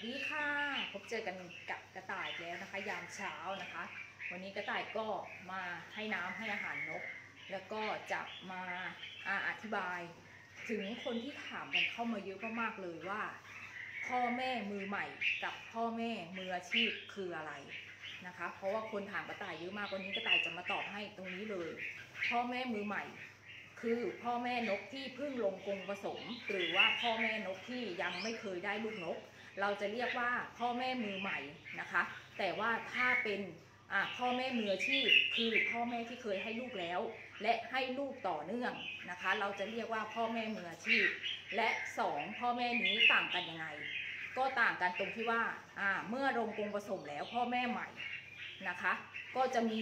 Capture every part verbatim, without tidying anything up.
ดีค่ะพบเจอกันกับกระต่ายแล้วนะคะยามเช้านะคะวันนี้กระต่ายก็มาให้น้ำให้อาหารนกแล้วก็จะมาอาอธิบายถึงคนที่ถามกันเข้ามาเยอะมากๆเลยว่าพ่อแม่มือใหม่กับพ่อแม่มืออาชีพคืออะไรนะคะเพราะว่าคนถามกระต่ายเยอะมากวันนี้กระต่ายจะมาตอบให้ตรงนี้เลยพ่อแม่มือใหม่คือพ่อแม่นกที่เพิ่งลงกรงผสมหรือว่าพ่อแม่นกที่ยังไม่เคยได้ลูกนกเราจะเรียกว่าพ่อแม่มือใหม่นะคะแต่ว่าถ้าเป็นพ่อแม่มืออาชีพคือพ่อแม่ที่เคยให้ลูกแล้วและให้ลูกต่อเนื่องนะคะเราจะเรียกว่าพ่อแม่มืออาชีพและสองพ่อแม่นี้ต่างกันยังไงก็ต่างกันตรงที่ว่าเมื่อลงกรงผสมแล้วพ่อแม่ใหม่นะคะก็จะมี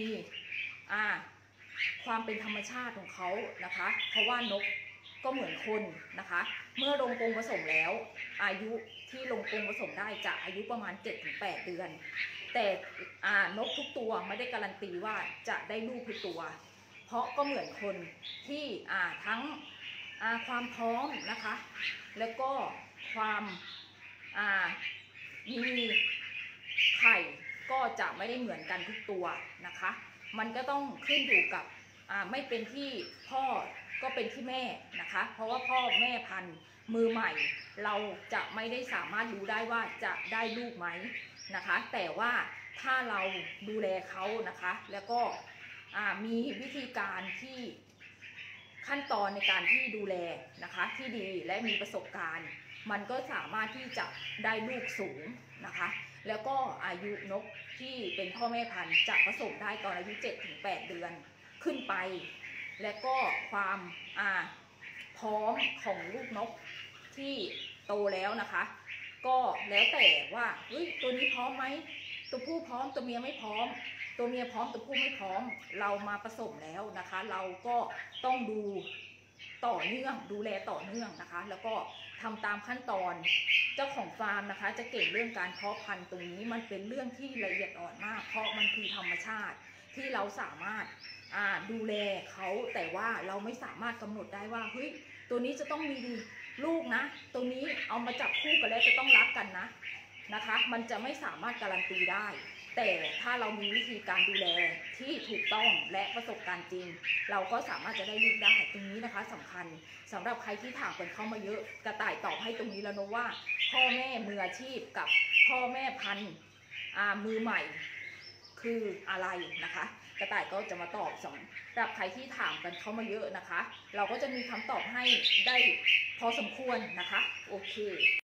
ความเป็นธรรมชาติของเขานะคะเพราะว่านกก็เหมือนคนนะคะเมื่อลงกรงผสมแล้วอายุที่ลงกรงผสมได้จะอายุประมาณ เจ็ดถึงแปด เดือนแต่นกทุกตัวไม่ได้การันตีว่าจะได้ลูกทุกตัวเพราะก็เหมือนคนที่ทั้งความพร้อมนะคะแล้วก็ความมีไข่ก็จะไม่ได้เหมือนกันทุกตัวนะคะมันก็ต้องขึ้นอยู่กับไม่เป็นที่พ่อก็เป็นที่แม่นะคะเพราะว่าพ่อแม่พันธุ์มือใหม่เราจะไม่ได้สามารถรู้ได้ว่าจะได้ลูกไหมนะคะแต่ว่าถ้าเราดูแลเขานะคะแล้วก็มีวิธีการที่ขั้นตอนในการที่ดูแลนะคะที่ดีและมีประสบการณ์มันก็สามารถที่จะได้ลูกสูงนะคะแล้วก็อายุนกที่เป็นพ่อแม่พันธุ์จะผสมได้ตอนอายุ เจ็ดถึงแปด เดือนขึ้นไปและก็ความพร้อมของลูกนกที่โตแล้วนะคะก็แล้วแต่ว่าเฮ้ยตัวนี้พร้อมไหมตัวผู้พร้อมตัวเมียไม่พร้อมตัวเมียพร้อมตัวผู้ไม่พร้อมเรามาผสมแล้วนะคะเราก็ต้องดูต่อเนื่องดูแลต่อเนื่องนะคะแล้วก็ทำตามขั้นตอนเจ้าของฟาร์มนะคะจะเก่งเรื่องการเพาะพันธุ์ตรงนี้มันเป็นเรื่องที่ละเอียดอ่อนมากเพราะมันคือธรรมชาติที่เราสามารถดูแลเขาแต่ว่าเราไม่สามารถกำหนดได้ว่าเฮ้ยตัวนี้จะต้องมีลูกนะตัวนี้เอามาจับคู่กันแล้วจะต้องรักกันนะนะคะมันจะไม่สามารถการันตีได้แต่ถ้าเรามีวิธีการดูแลที่ถูกต้องและประสบการณ์จริงเราก็สามารถจะได้ลูกได้ตรงนี้นะคะสำคัญสำหรับใครที่ถามกันเข้ามาเยอะกระต่ายตอบให้ตรงนี้แล้วนะว่าพ่อแม่มืออาชีพกับพ่อแม่พันธุ์มือใหม่คืออะไรนะคะกระต่ายก็จะมาตอบสำหรับใครที่ถามกันเข้ามาเยอะนะคะเราก็จะมีคำตอบให้ได้พอสมควรนะคะโอเค